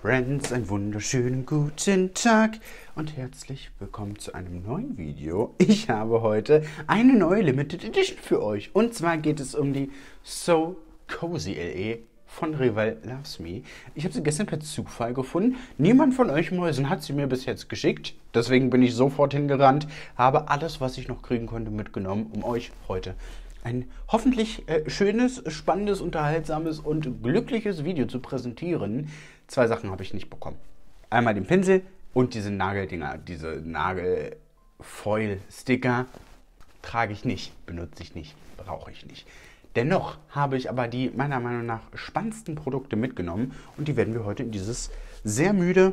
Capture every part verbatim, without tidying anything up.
Friends, einen wunderschönen guten Tag und herzlich willkommen zu einem neuen Video. Ich habe heute eine neue Limited Edition für euch und zwar geht es um die So Cozy L E von Rival Loves Me. Ich habe sie gestern per Zufall gefunden. Niemand von euch Mäusen hat sie mir bis jetzt geschickt, deswegen bin ich sofort hingerannt, habe alles, was ich noch kriegen konnte, mitgenommen, um euch heute ein hoffentlich äh, schönes, spannendes, unterhaltsames und glückliches Video zu präsentieren. Zwei Sachen habe ich nicht bekommen. Einmal den Pinsel und diese Nageldinger, diese Nagelfoil-Sticker trage ich nicht, benutze ich nicht, brauche ich nicht. Dennoch habe ich aber die meiner Meinung nach spannendsten Produkte mitgenommen und die werden wir heute in dieses sehr müde,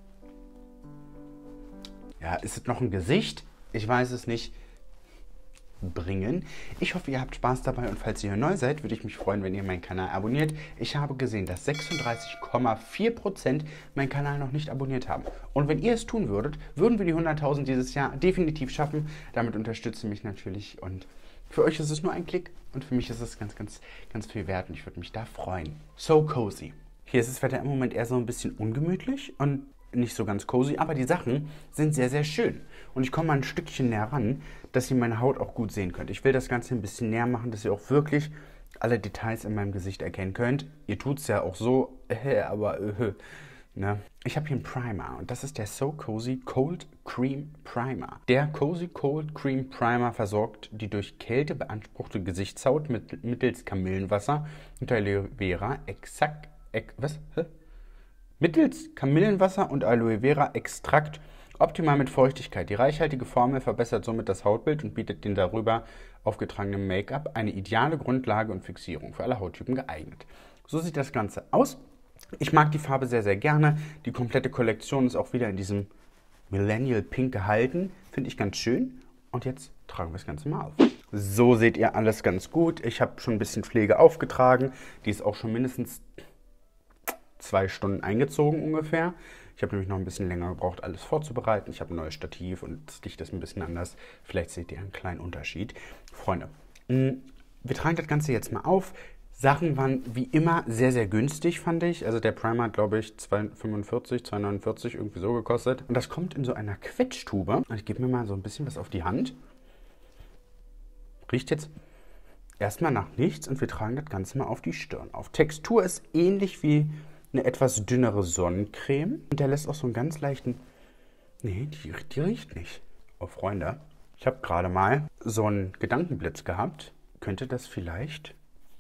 ja, ist es noch ein Gesicht? Ich weiß es nicht, bringen. Ich hoffe, ihr habt Spaß dabei und falls ihr hier neu seid, würde ich mich freuen, wenn ihr meinen Kanal abonniert. Ich habe gesehen, dass sechsunddreißig Komma vier Prozent meinen Kanal noch nicht abonniert haben. Und wenn ihr es tun würdet, würden wir die hunderttausend dieses Jahr definitiv schaffen. Damit unterstützt ihr mich natürlich und für euch ist es nur ein Klick und für mich ist es ganz, ganz, ganz viel wert und ich würde mich da freuen. So cozy. Hier ist das Wetter im Moment eher so ein bisschen ungemütlich und nicht so ganz cozy, aber die Sachen sind sehr, sehr schön. Und ich komme mal ein Stückchen näher ran, dass ihr meine Haut auch gut sehen könnt. Ich will das Ganze ein bisschen näher machen, dass ihr auch wirklich alle Details in meinem Gesicht erkennen könnt. Ihr tut es ja auch so, äh, aber äh, ne? Ich habe hier einen Primer und das ist der So Cozy Cold Cream Primer. Der Cozy Cold Cream Primer versorgt die durch Kälte beanspruchte Gesichtshaut mit, mittels Kamillenwasser und Aloe Vera exakt, ex, was? Hä? Mittels Kamillenwasser und Aloe Vera Extrakt optimal mit Feuchtigkeit. Die reichhaltige Formel verbessert somit das Hautbild und bietet den darüber aufgetragenen Make-up eine ideale Grundlage und Fixierung für alle Hauttypen geeignet. So sieht das Ganze aus. Ich mag die Farbe sehr, sehr gerne. Die komplette Kollektion ist auch wieder in diesem Millennial Pink gehalten. Finde ich ganz schön. Und jetzt tragen wir das Ganze mal auf. So seht ihr alles ganz gut. Ich habe schon ein bisschen Pflege aufgetragen. Die ist auch schon mindestens zwei Stunden eingezogen ungefähr. Ich habe nämlich noch ein bisschen länger gebraucht, alles vorzubereiten. Ich habe ein neues Stativ und das Licht ist ein bisschen anders. Vielleicht seht ihr einen kleinen Unterschied. Freunde, wir tragen das Ganze jetzt mal auf. Sachen waren wie immer sehr, sehr günstig, fand ich. Also der Primer hat, glaube ich, zwei fünfundvierzig, zwei neunundvierzig irgendwie so gekostet. Und das kommt in so einer Quetschtube. Und ich gebe mir mal so ein bisschen was auf die Hand. Riecht jetzt erstmal nach nichts und wir tragen das Ganze mal auf die Stirn auf. Textur ist ähnlich wie eine etwas dünnere Sonnencreme. Und der lässt auch so einen ganz leichten... Nee, die, die riecht nicht. Oh, Freunde. Ich habe gerade mal so einen Gedankenblitz gehabt. Könnte das vielleicht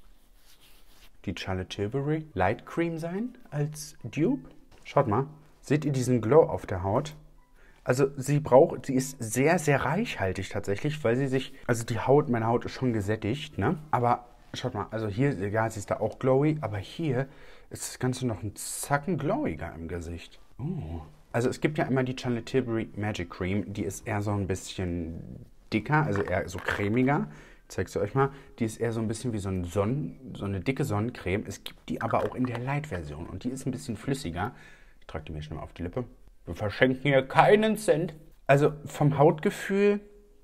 die Charlotte Tilbury Light Cream sein als Dupe? Schaut mal. Seht ihr diesen Glow auf der Haut? Also sie braucht, sie ist sehr, sehr reichhaltig tatsächlich, weil sie sich... Also die Haut, meine Haut ist schon gesättigt, ne? Aber schaut mal, also hier, ja, sie ist da auch glowy, aber hier ist das Ganze noch ein Zacken glowiger im Gesicht. Oh. Also es gibt ja immer die Charlotte Tilbury Magic Cream, die ist eher so ein bisschen dicker, also eher so cremiger. Ich zeige sie euch mal. Die ist eher so ein bisschen wie so, ein Sonnen, so eine dicke Sonnencreme. Es gibt die aber auch in der Light-Version und die ist ein bisschen flüssiger. Ich trage die mir schnell mal auf die Lippe. Wir verschenken hier keinen Cent. Also vom Hautgefühl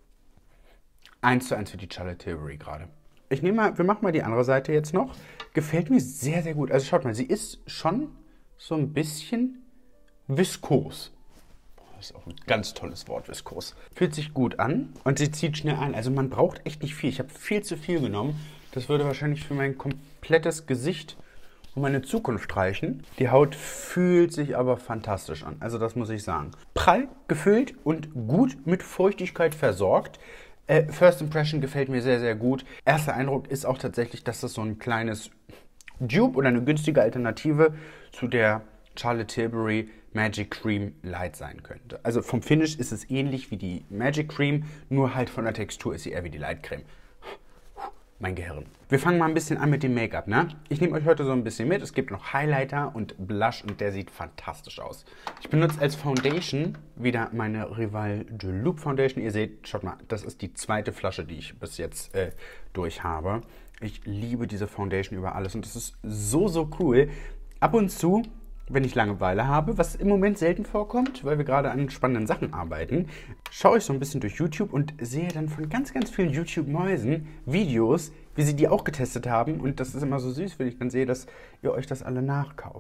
eins zu eins für die Charlotte Tilbury gerade. Ich nehme mal, wir machen mal die andere Seite jetzt noch. Gefällt mir sehr, sehr gut. Also schaut mal, sie ist schon so ein bisschen viskos. Das ist auch ein ganz tolles Wort, viskos. Fühlt sich gut an und sie zieht schnell ein. Also man braucht echt nicht viel. Ich habe viel zu viel genommen. Das würde wahrscheinlich für mein komplettes Gesicht und meine Zukunft reichen. Die Haut fühlt sich aber fantastisch an. Also das muss ich sagen. Prall gefüllt und gut mit Feuchtigkeit versorgt. First Impression gefällt mir sehr, sehr gut. Erster Eindruck ist auch tatsächlich, dass das so ein kleines Dupe oder eine günstige Alternative zu der Charlotte Tilbury Magic Cream Light sein könnte. Also vom Finish ist es ähnlich wie die Magic Cream, nur halt von der Textur ist sie eher wie die Light Creme. Mein Gehirn. Wir fangen mal ein bisschen an mit dem Make-up, ne? Ich nehme euch heute so ein bisschen mit. Es gibt noch Highlighter und Blush und der sieht fantastisch aus. Ich benutze als Foundation wieder meine Rival de Loop Foundation. Ihr seht, schaut mal, das ist die zweite Flasche, die ich bis jetzt äh, durch habe. Ich liebe diese Foundation über alles und das ist so, so cool. Ab und zu, wenn ich Langeweile habe, was im Moment selten vorkommt, weil wir gerade an spannenden Sachen arbeiten, schaue ich so ein bisschen durch YouTube und sehe dann von ganz, ganz vielen YouTube-Mäusen Videos, wie sie die auch getestet haben. Und das ist immer so süß, wenn ich dann sehe, dass ihr euch das alle nachkauft.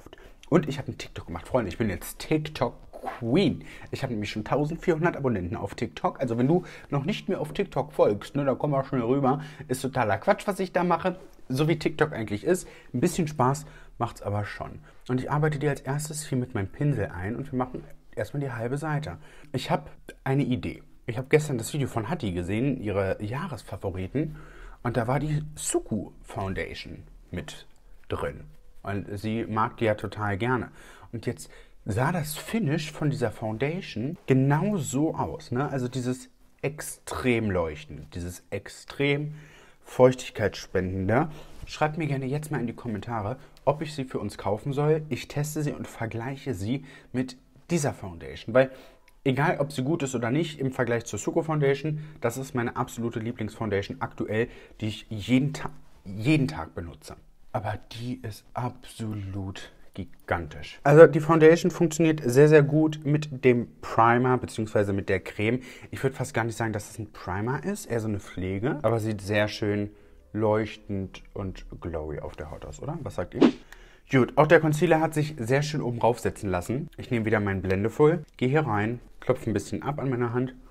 Und ich habe einen TikTok gemacht. Freunde, ich bin jetzt TikTok-Queen. Ich habe nämlich schon eintausendvierhundert Abonnenten auf TikTok. Also wenn du noch nicht mehr auf TikTok folgst, ne, dann komm mal schnell rüber. Ist totaler Quatsch, was ich da mache. So wie TikTok eigentlich ist. Ein bisschen Spaß macht's aber schon. Und ich arbeite dir als erstes hier mit meinem Pinsel ein und wir machen erstmal die halbe Seite. Ich habe eine Idee. Ich habe gestern das Video von Hatti gesehen, ihre Jahresfavoriten. Und da war die Suku Foundation mit drin. Und sie mag die ja total gerne. Und jetzt sah das Finish von dieser Foundation genau so aus. Ne? Also dieses extrem leuchtende, dieses extrem feuchtigkeitsspendende. Schreibt mir gerne jetzt mal in die Kommentare, ob ich sie für uns kaufen soll. Ich teste sie und vergleiche sie mit dieser Foundation. Weil egal, ob sie gut ist oder nicht, im Vergleich zur Suku Foundation, das ist meine absolute Lieblingsfoundation aktuell, die ich jeden, Ta jeden Tag benutze. Aber die ist absolut gigantisch. Also die Foundation funktioniert sehr, sehr gut mit dem Primer bzw. mit der Creme. Ich würde fast gar nicht sagen, dass es ein Primer ist, eher so eine Pflege. Aber sieht sehr schön leuchtend und glowy auf der Haut aus, oder? Was sagt ihr? Gut, auch der Concealer hat sich sehr schön oben raufsetzen lassen. Ich nehme wieder meinen Blendeful, gehe hier rein, klopfe ein bisschen ab an meiner Hand,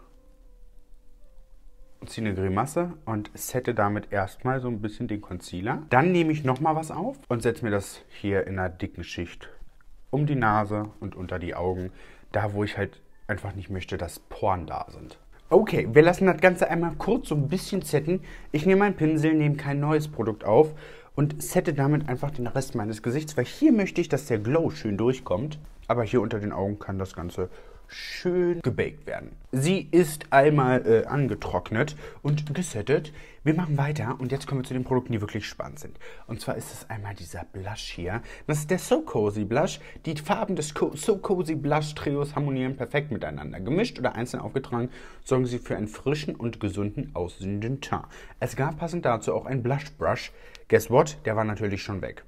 ziehe eine Grimasse und sette damit erstmal so ein bisschen den Concealer. Dann nehme ich nochmal was auf und setze mir das hier in einer dicken Schicht um die Nase und unter die Augen. Da, wo ich halt einfach nicht möchte, dass Poren da sind. Okay, wir lassen das Ganze einmal kurz so ein bisschen setten. Ich nehme meinen Pinsel, nehme kein neues Produkt auf und sette damit einfach den Rest meines Gesichts, weil hier möchte ich, dass der Glow schön durchkommt. Aber hier unter den Augen kann das Ganze schön gebaked werden. Sie ist einmal äh, angetrocknet und gesettet. Wir machen weiter und jetzt kommen wir zu den Produkten, die wirklich spannend sind. Und zwar ist es einmal dieser Blush hier. Das ist der So Cozy Blush. Die Farben des Co So Cozy Blush Trios harmonieren perfekt miteinander. Gemischt oder einzeln aufgetragen, sorgen sie für einen frischen und gesunden aussehenden Teint. Es gab passend dazu auch einen Blush Brush. Guess what? Der war natürlich schon weg.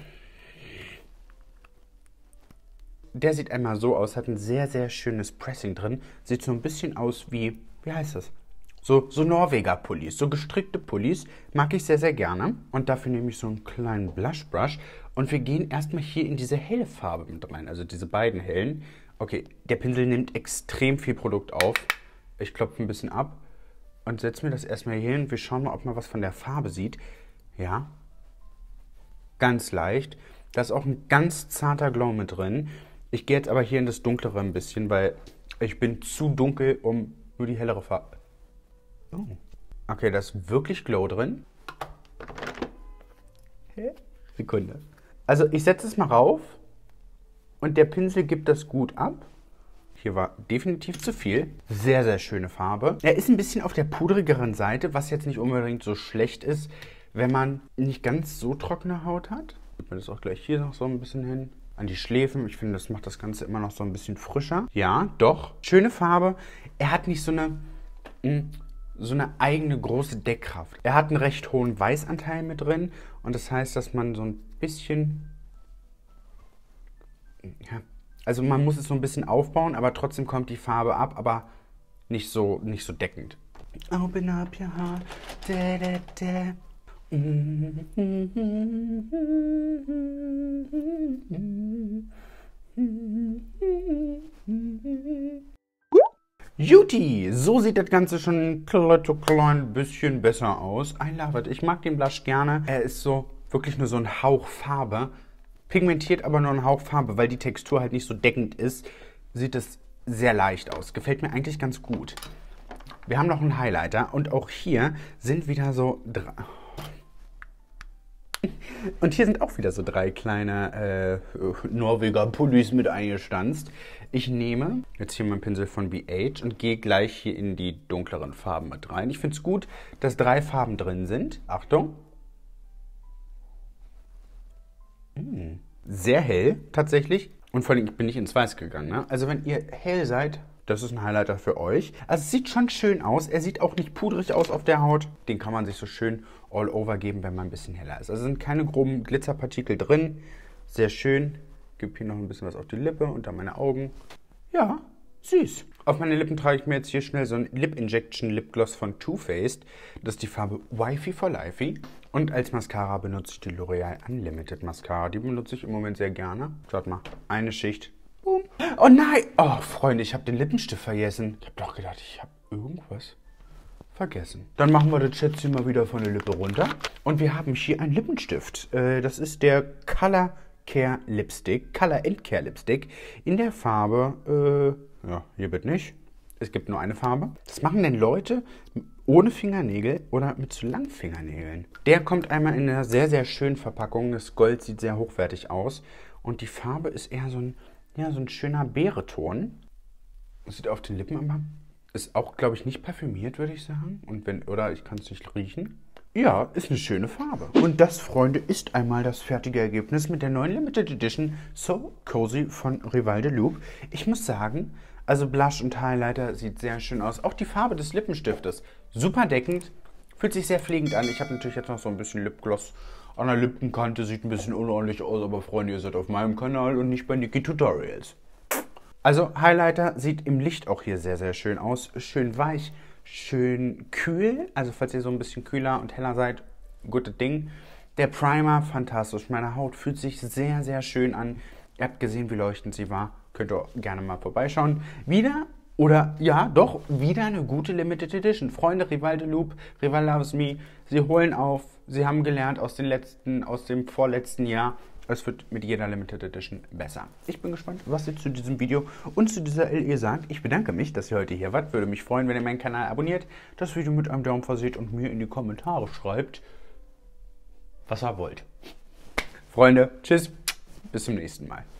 Der sieht einmal so aus, hat ein sehr, sehr schönes Pressing drin. Sieht so ein bisschen aus wie, wie heißt das? So, so Norweger-Pullis, so gestrickte Pullis. Mag ich sehr, sehr gerne. Und dafür nehme ich so einen kleinen Blush Brush. Und wir gehen erstmal hier in diese helle Farbe mit rein, also diese beiden hellen. Okay, der Pinsel nimmt extrem viel Produkt auf. Ich klopfe ein bisschen ab und setze mir das erstmal hier hin. Wir schauen mal, ob man was von der Farbe sieht. Ja, ganz leicht. Da ist auch ein ganz zarter Glow mit drin. Ich gehe jetzt aber hier in das Dunklere ein bisschen, weil ich bin zu dunkel, um nur die hellere Farbe... Oh. Okay, da ist wirklich Glow drin. Sekunde. Also ich setze es mal rauf und der Pinsel gibt das gut ab. Hier war definitiv zu viel. Sehr, sehr schöne Farbe. Er ist ein bisschen auf der pudrigeren Seite, was jetzt nicht unbedingt so schlecht ist, wenn man nicht ganz so trockene Haut hat. Gibt mir das auch gleich hier noch so ein bisschen hin. An die Schläfen. Ich finde, das macht das Ganze immer noch so ein bisschen frischer. Ja, doch. Schöne Farbe. Er hat nicht so eine, mh, so eine eigene große Deckkraft. Er hat einen recht hohen Weißanteil mit drin. Und das heißt, dass man so ein bisschen... Ja, also man muss es so ein bisschen aufbauen, aber trotzdem kommt die Farbe ab, aber nicht so, nicht so deckend. Open up your heart. Da, da, da. Juti, so sieht das Ganze schon ein klein bisschen besser aus. I love it. Ich mag den Blush gerne. Er ist so wirklich nur so ein Hauch Farbe. Pigmentiert aber nur ein Hauch Farbe, weil die Textur halt nicht so deckend ist. Sieht es sehr leicht aus. Gefällt mir eigentlich ganz gut. Wir haben noch einen Highlighter und auch hier sind wieder so drei... Und hier sind auch wieder so drei kleine äh, Norweger Pullis mit eingestanzt. Ich nehme jetzt hier meinen Pinsel von B H und gehe gleich hier in die dunkleren Farben mit rein. Ich finde es gut, dass drei Farben drin sind. Achtung. Mmh. Sehr hell tatsächlich. Und vor allem, ich bin nicht ins Weiß gegangen. Ne? Also wenn ihr hell seid, das ist ein Highlighter für euch. Also es sieht schon schön aus. Er sieht auch nicht pudrig aus auf der Haut. Den kann man sich so schön all over geben, wenn man ein bisschen heller ist. Also sind keine groben Glitzerpartikel drin. Sehr schön. Gebe hier noch ein bisschen was auf die Lippe, unter meine Augen. Ja, Süß. Auf meine Lippen trage ich mir jetzt hier schnell so ein Lip Injection Lipgloss von Too Faced. Das ist die Farbe Wifey for Lifey. Und als Mascara benutze ich die L'Oreal Unlimited Mascara. Die benutze ich im Moment sehr gerne. Schaut mal, eine Schicht. Boom. Oh nein! Oh, Freunde, ich habe den Lippenstift vergessen. Ich habe doch gedacht, ich habe irgendwas vergessen. Dann machen wir das Schätzchen mal wieder von der Lippe runter. Und wir haben hier einen Lippenstift. Äh, das ist der Color Care Lipstick, Color and Care Lipstick in der Farbe, äh, ja, hier wird nicht. Es gibt nur eine Farbe. Das machen denn Leute ohne Fingernägel oder mit zu langen Fingernägeln. Der kommt einmal in einer sehr, sehr schönen Verpackung. Das Gold sieht sehr hochwertig aus. Und die Farbe ist eher so ein, ja, so ein schöner Beereton. Das sieht auf den Lippen aber, ist auch, glaube ich, nicht parfümiert, würde ich sagen. Und wenn, oder ich kann es nicht riechen. Ja, ist eine schöne Farbe. Und das, Freunde, ist einmal das fertige Ergebnis mit der neuen Limited Edition So Cozy von Rival de Loop. Ich muss sagen, also Blush und Highlighter sieht sehr schön aus. Auch die Farbe des Lippenstiftes, super deckend, fühlt sich sehr pflegend an. Ich habe natürlich jetzt noch so ein bisschen Lipgloss an der Lippenkante, sieht ein bisschen unordentlich aus, aber Freunde, ihr seid auf meinem Kanal und nicht bei Niki Tutorials. Also Highlighter sieht im Licht auch hier sehr, sehr schön aus, schön weich. Schön kühl, also falls ihr so ein bisschen kühler und heller seid, gutes Ding. Der Primer, fantastisch. Meine Haut fühlt sich sehr, sehr schön an. Ihr habt gesehen, wie leuchtend sie war. Könnt ihr gerne mal vorbeischauen. Wieder, oder ja, doch, wieder eine gute Limited Edition. Freunde, Rival de Loop, Rival Loves Me, sie holen auf. Sie haben gelernt aus, den letzten, aus dem vorletzten Jahr. Es wird mit jeder Limited Edition besser. Ich bin gespannt, was ihr zu diesem Video und zu dieser L E sagt. Ich bedanke mich, dass ihr heute hier wart. Würde mich freuen, wenn ihr meinen Kanal abonniert, das Video mit einem Daumen verseht und mir in die Kommentare schreibt, was ihr wollt. Freunde, tschüss, bis zum nächsten Mal.